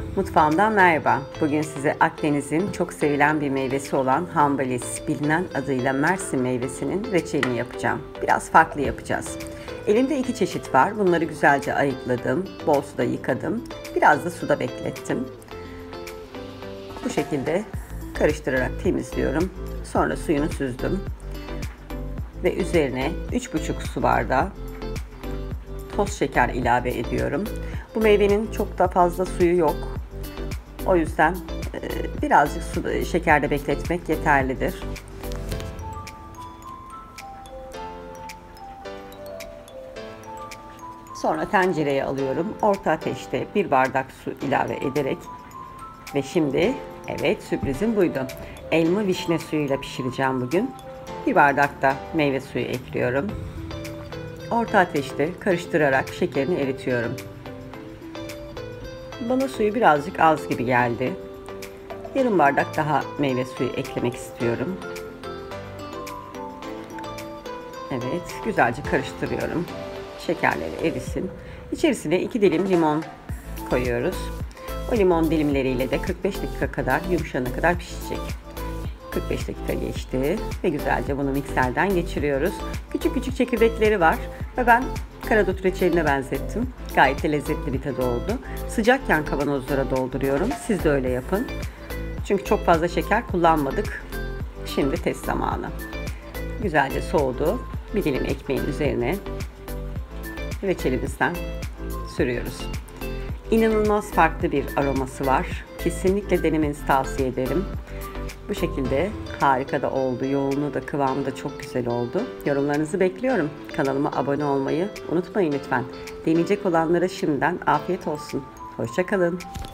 Mutfağımdan merhaba. Bugün size Akdeniz'in çok sevilen bir meyvesi olan hambalis, bilinen adıyla Mersin meyvesinin reçelini yapacağım. Biraz farklı yapacağız. Elimde iki çeşit var. Bunları güzelce ayıkladım. Bol suda yıkadım. Biraz da suda beklettim. Bu şekilde karıştırarak temizliyorum. Sonra suyunu süzdüm. Ve üzerine 3,5 su bardağı toz şeker ilave ediyorum. Bu meyvenin çok da fazla suyu yok. O yüzden birazcık şekerde bekletmek yeterlidir. Sonra tencereye alıyorum. Orta ateşte 1 bardak su ilave ederek ve şimdi evet, sürprizim buydu. Elma vişne suyuyla pişireceğim bugün. 1 bardak da meyve suyu ekliyorum. Orta ateşte karıştırarak şekerini eritiyorum. Bana suyu birazcık az gibi geldi. Yarım bardak daha meyve suyu eklemek istiyorum. Evet, güzelce karıştırıyorum. Şekerleri erisin. İçerisine 2 dilim limon koyuyoruz. O limon dilimleriyle de 45 dakika kadar yumuşana kadar pişecek. 45 dakika geçti ve güzelce bunu mikserden geçiriyoruz. Küçük küçük çekirdekleri var ve ben karadut reçeline benzettim. Gayet de lezzetli bir tadı oldu. Sıcakken kavanozlara dolduruyorum. Siz de öyle yapın. Çünkü çok fazla şeker kullanmadık. Şimdi test zamanı. Güzelce soğudu. Bir dilim ekmeğin üzerine reçelimizden sürüyoruz. İnanılmaz farklı bir aroması var. Kesinlikle denemenizi tavsiye ederim. Bu şekilde harika da oldu. Yoğunluğu da kıvamı da çok güzel oldu. Yorumlarınızı bekliyorum. Kanalıma abone olmayı unutmayın lütfen. Deneyecek olanlara şimdiden afiyet olsun. Hoşça kalın.